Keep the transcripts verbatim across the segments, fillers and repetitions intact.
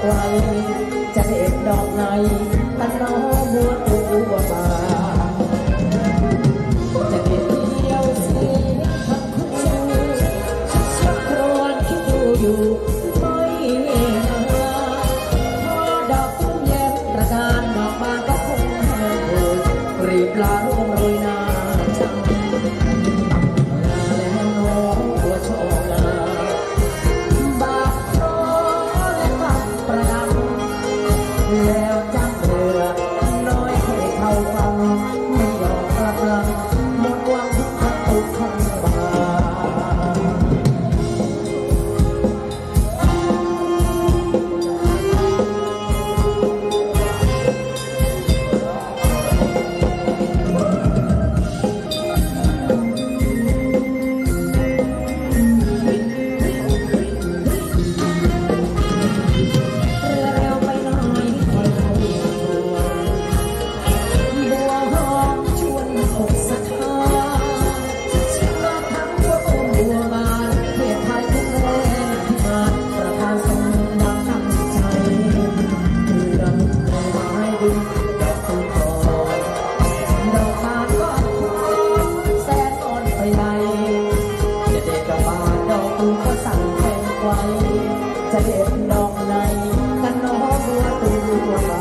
ไว้จะเด็ดดอกในตันน้อบัวตัวบาจะเด็ดเดียวเสียทั้งคู่ชักครวญคิดดูอยู่ไม่มาพอดอกตุ้มแย้มประการดอกบานก็คงแห้งโหยรีบลาร่วงโรยนาจังแล้วน้องบัวโชงาแล้วจังเรือน้อยให้เข้าฟังไม่ยอมกลับหลังหมดหวังพักตุกข้างบาจะเด็ดดอกในกันน้อบัวตัวบา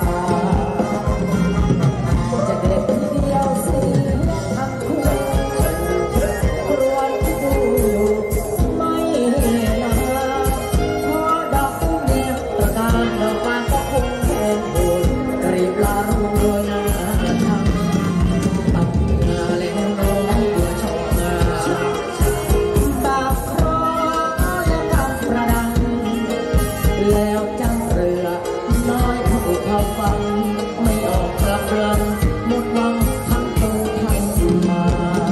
จะเด็ดทีเดียวเสียทั้งคู่ครวญคิดดูอยู่ไม่นานพอดอกตุ้มแย้มตระการดอกบานก็คงแห้งโหยรีบลาร่วงโรยนาทางตับงาแล้วน้องบัวโชงาบาปเคราะห์และกรรมประดังแล้วจังเรือน้อยผู้เข้าฟังไม่ออกกลับลำหมดหวังทั้งตัวทั้งมา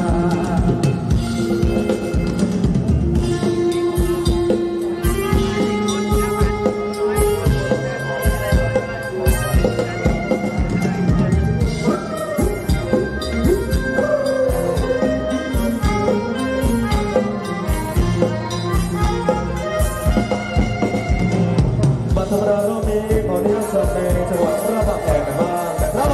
บัตรธรรมดารอบนี้ขออนุญาตเชิญในจังหวัดพระนครแก่นกันบ้างนะครับ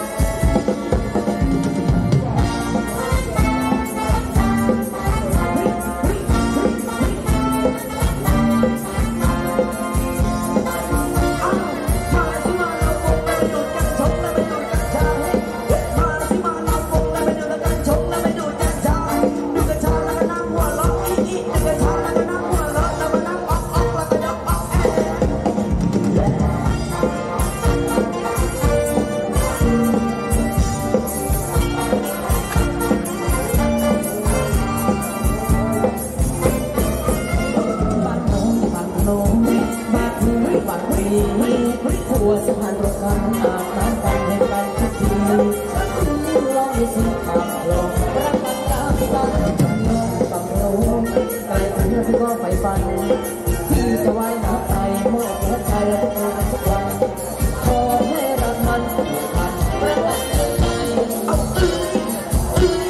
หัวสะพานรถกันอาบน้ำกันเห็นกันทุกทีลองดูสิขับลงรักกันตามที่บ้านน้องฟังเราไกลถึงที่ก็ไปฝันที่จะว่ายน้ำไปมอบหัวใจและทุกคนทุกวันขอให้รักมันผูกพันรักกันเอาอื้ออื้อ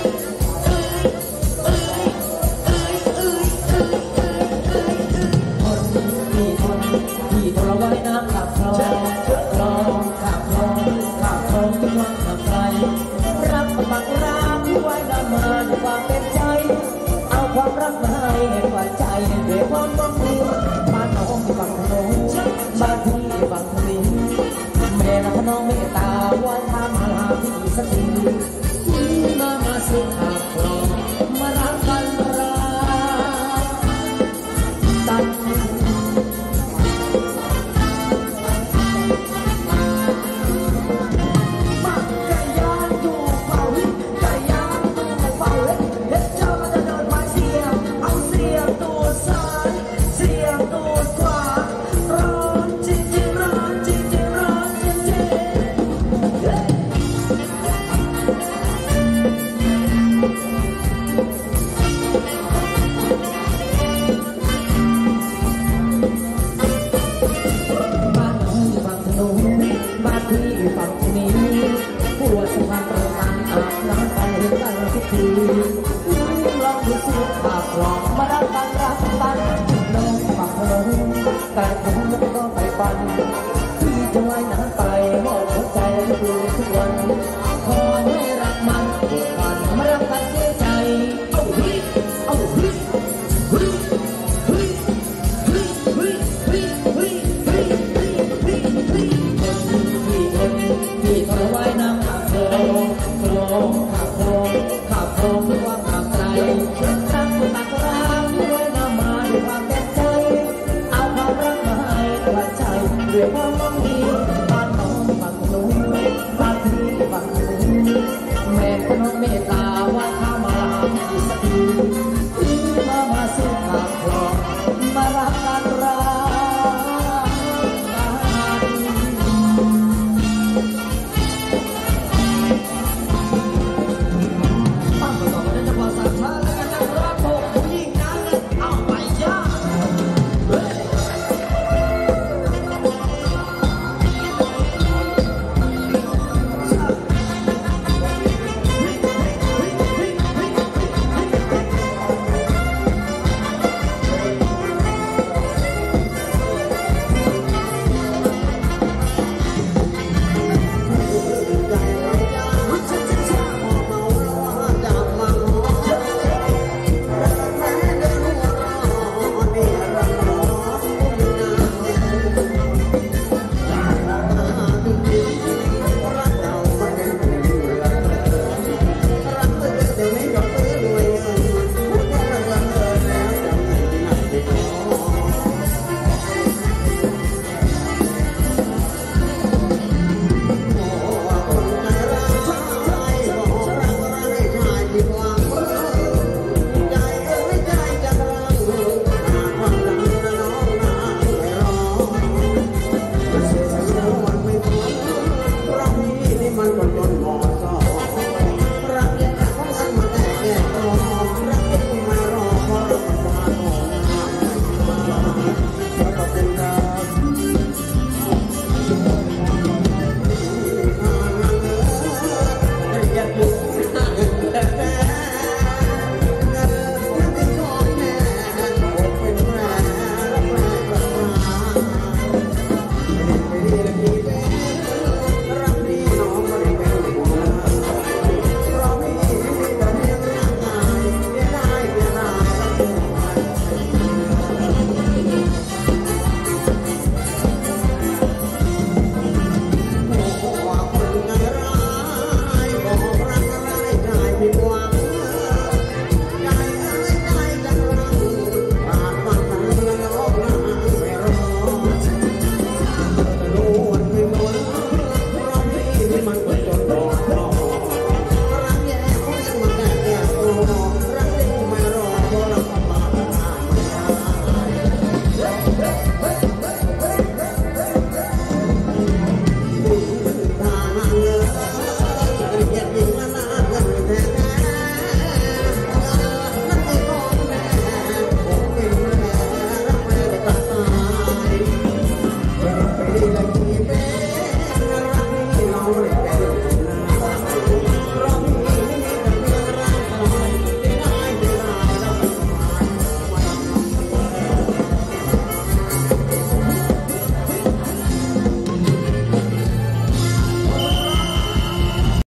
คนที่คนที่ทรมานน้ำขับคลองคลองขับคลองขับคลองที่วังขับไกลรักบักรักที่ไว้นำมาด้วยความเต็มใจเอาความรักมาให้ในหัวใจด้วยความบังเอิญบ้านน้องที่ฝั่งถนนบ้านพี่ฝั่งทวีแม่รักน้องเมตตาวันทำมาลาพี่สติมามาสิขับคลองมารักกันรักกันที่จะว่ายน้ำไปมอบหัวใจให้ดูทุกวันขอให้รักมันผูกพันมารักกันเสียใจเอาเฮ้ยเอาเฮ้ยเฮ้ยเฮ้ยเฮ้ยเฮ้ยเฮ้ยเฮ้ยเฮ้ยเฮ้ยเฮ้ยเฮ้ยที่คนที่ทนว่ายน้ำขับโคลงโคลงขับโคลงขับโคลงด้วยความขับใจตั้งคนตักรักว่ายน้ำมาด้วยความเต็มใจเอาความรักมาให้หวานใจด้วยความมองดีบ้านน้องบ้านนู้นบ้านพี่บ้านนู้นแม่ก็น้องเมตตาว่าข้ามาลาอีกสักที